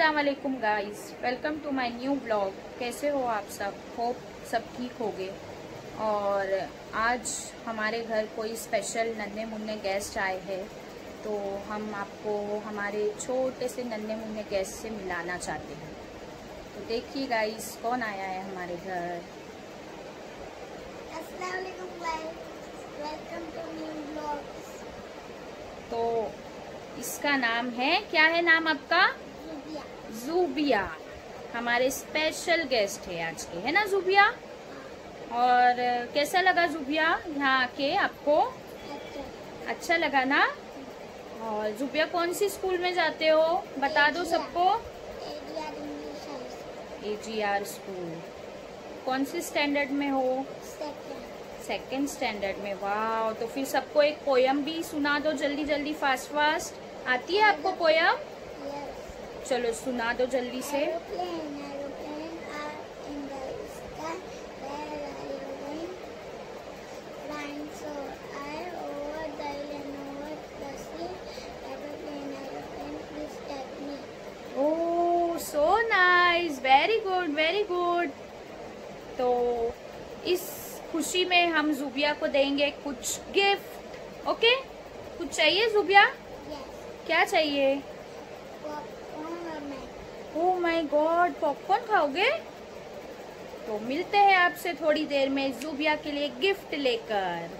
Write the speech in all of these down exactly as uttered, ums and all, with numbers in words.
अस्सलाम वालेकुम guys, welcome to my new blog. कैसे हो आप सब? होप सब ठीक होगे। और आज हमारे घर कोई स्पेशल नन्हे मुन्ने गेस्ट आए हैं, तो हम आपको हमारे छोटे से नन्हे मुन्ने गेस्ट से मिलाना चाहते हैं। तो देखिए गाइस, कौन आया है हमारे घर। अस्सलाम वालेकुम guys, welcome to new blog. तो इसका नाम है, क्या है नाम आपका? ज़ुबिया। ज़ुबिया हमारे स्पेशल गेस्ट है आज के, है ना ज़ुबिया? और कैसा लगा ज़ुबिया यहाँ आके आपको? अच्छा अच्छा लगा ना? और ज़ुबिया कौन सी स्कूल में जाते हो, बता दो सबको। AGR English high school. AGR school. कौन सी स्टैंडर्ड में हो? सेकंड। सेकेंड स्टैंडर्ड में। वाह, तो फिर सबको एक पोयम भी सुना दो जल्दी जल्दी, फास्ट फास्ट। आती है आपको पोयम? यस। चलो सुना दो जल्दी से। Aeroplane aeroplane are in the sky, where are you going? Flying so high over the land over the sea, aeroplane aeroplane please take me. Oh so nice, very good very good. तो इस खुशी में हम ज़ुबिया को देंगे कुछ gift. Okay, कुछ चाहिए ज़ुबिया? यस। क्या चाहिए? पॉपकॉर्न और Maggi. Oh my god, popcorn खाओगे? तो मिलते हैं आपसे थोड़ी देर में ज़ुबिया के लिए गिफ्ट लेकर।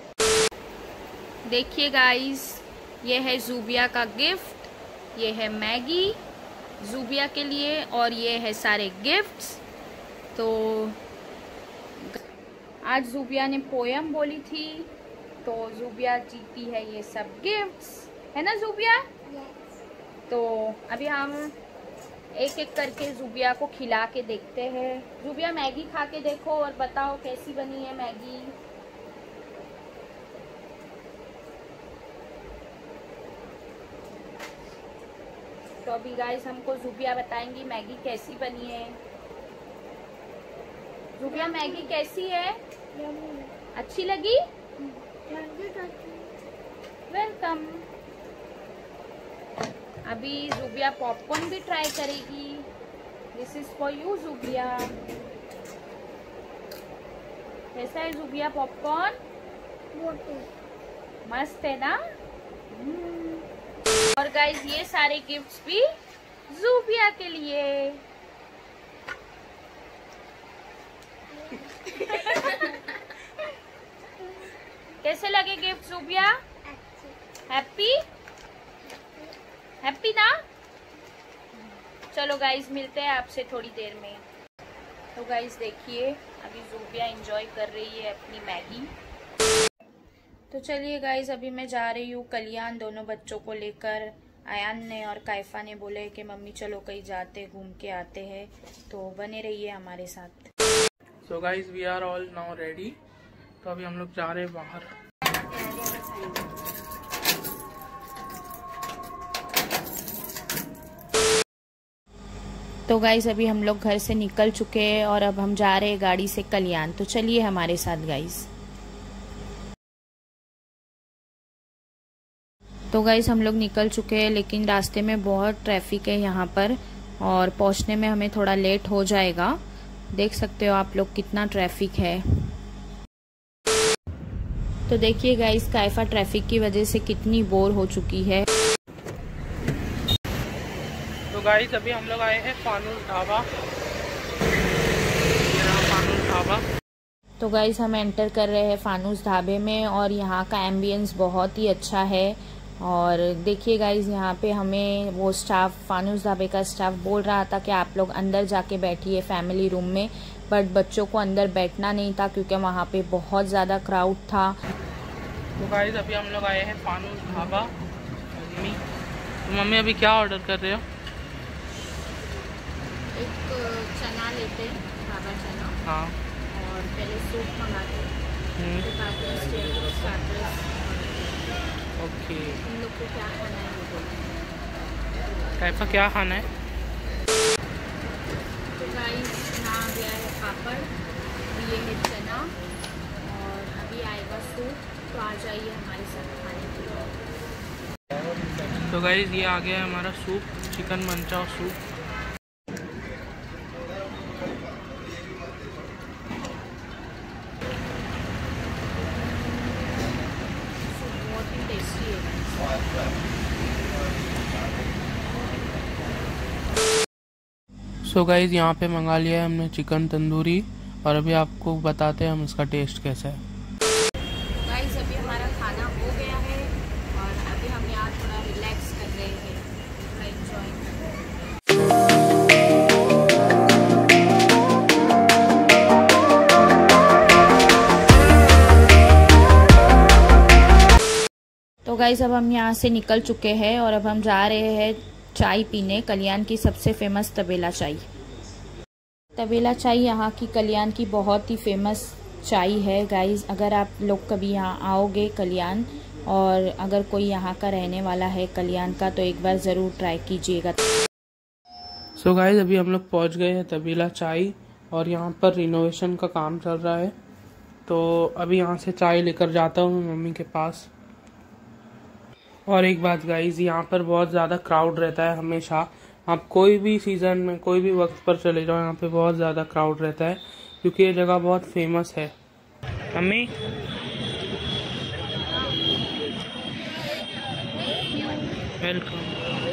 देखिए गाइस, ये है ज़ुबिया का गिफ्ट। ये है मैगी ज़ुबिया के लिए और ये है सारे गिफ्ट्स। तो आज ज़ुबिया ने पोयम बोली थी, तो ज़ुबिया जीती है ये सब गिफ्ट्स, है ना ज़ुबिया? यस। तो अभी हम एक एक करके ज़ुबिया को खिला के देखते हैं। ज़ुबिया मैगी खा के देखो और बताओ कैसी बनी है मैगी। तो अभी गाइस हमको ज़ुबिया बताएंगी मैगी कैसी बनी है। ज़ुबिया मैगी कैसी है? अच्छी लगी? वेलकम। अभी ज़ुबिया पॉपकॉर्न भी ट्राई करेगी। This is for you Zubiya. कैसा है ज़ुबिया पॉपकॉर्न? मस्त है ना? और गाइस ये सारे गिफ्ट्स भी ज़ुबिया के लिए। कैसे लगे गिफ्ट ज़ुबिया? हैप्पी हैप्पी ना? चलो गाइस, मिलते हैं आपसे थोड़ी देर में। तो गाइस देखिए, अभी ज़ुबिया एंजॉय कर रही है अपनी मैगी। तो चलिए गाइस, अभी मैं जा रही हूँ कल्याण दोनों बच्चों को लेकर। आयान ने और कायफा ने बोले कि मम्मी चलो कहीं जाते, घूम के आते हैं, तो बने रहिए हमारे साथ। So guys we are all now ready. तो अभी हम लोग जा रहे हैं बाहर। तो गाइस अभी हम लोग घर से निकल चुके हैं और अब हम जा रहे हैं गाड़ी से कल्याण। तो चलिए हमारे साथ गाइस। तो गाइस हम लोग निकल चुके हैं, लेकिन रास्ते में बहुत ट्रैफिक है यहाँ पर और पहुँचने में हमें थोड़ा लेट हो जाएगा। देख सकते हो आप लोग कितना ट्रैफिक है। तो देखिए गाइस, कायफा ट्रैफिक की वजह से कितनी बोर हो चुकी है। तो गाइस अभी हम लोग आए हैं फानूस ढाबा। फानूस ढाबा। तो गाइस हम एंटर कर रहे हैं फानूस ढाबे में और यहाँ का एम्बियंस बहुत ही अच्छा है। और देखिए गाइस, यहाँ पे हमें वो स्टाफ, फानूस ढाबे का स्टाफ बोल रहा था कि आप लोग अंदर जाके बैठिए फैमिली रूम में, बट बच्चों को अंदर बैठना नहीं था क्योंकि वहाँ पे बहुत ज़्यादा क्राउड था। तो गाइस अभी हम लोग आए हैं फानूस ढाबा। मम्मी तो मम्मी अभी क्या ऑर्डर कर रहे हो? एक चना लेते हैं, सादा चना, हाँ। और पहले सूप मंगाते हैं, ओके। इन लोग को क्या खाना है वो बोलते। कैसा क्या खाना है? तो गाइस यहाँ आ गया है पापड़, ये है चना और अभी आएगा सूप। तो आ जाइए हमारे साथ खाने के लिए। तो गाइस ये आ गया है हमारा soup, chicken manchow soup. So guys यहाँ पे मंगा लिया है हमने चिकन तंदूरी और अभी आपको बताते हैं हम इसका टेस्ट कैसा है। गाइस अभी हमारा खाना हो गया है और अभी हम यहाँ थोड़ा रिलैक्स कर रहे हैं, थोड़ा एंजॉय। तो गाइस अब हम यहाँ से निकल चुके हैं और अब हम जा रहे हैं चाय पीने, कल्याण की सबसे फेमस तबेला चाय। तबेला चाय यहाँ की कल्याण की बहुत ही फेमस चाय है गाइस। अगर आप लोग कभी यहाँ आओगे कल्याण और अगर कोई यहाँ का रहने वाला है कल्याण का तो एक बार ज़रूर ट्राई कीजिएगा। सो गाइस अभी हम लोग पहुँच गए हैं तबेला चाय और यहाँ पर रिनोवेशन का काम चल रहा है, तो अभी यहाँ से चाय लेकर जाता हूँ मम्मी के पास। और एक बात गाइस, यहाँ पर बहुत ज़्यादा क्राउड रहता है हमेशा। आप कोई भी सीज़न में कोई भी वक्त पर चले जाओ, यहाँ पे बहुत ज़्यादा क्राउड रहता है क्योंकि ये जगह बहुत फेमस है। Mummy welcome.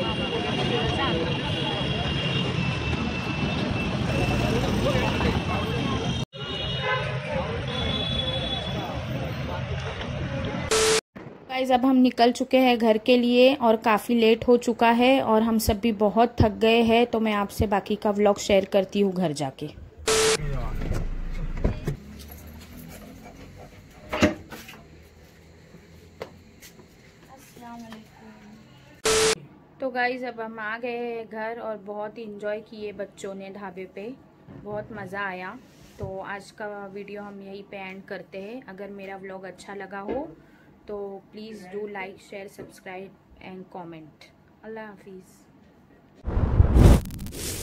गाइस अब हम निकल चुके हैं घर के लिए और काफ़ी लेट हो चुका है और हम सब भी बहुत थक गए हैं, तो मैं आपसे बाकी का व्लॉग शेयर करती हूँ घर जाके। तो गाइस अब हम आ गए हैं घर और बहुत ही इंजॉय किए बच्चों ने ढाबे पे, बहुत मज़ा आया। तो आज का वीडियो हम यहीं पे एंड करते हैं। अगर मेरा व्लॉग अच्छा लगा हो तो please do like share subscribe and comment. अल्लाह हाफिज़।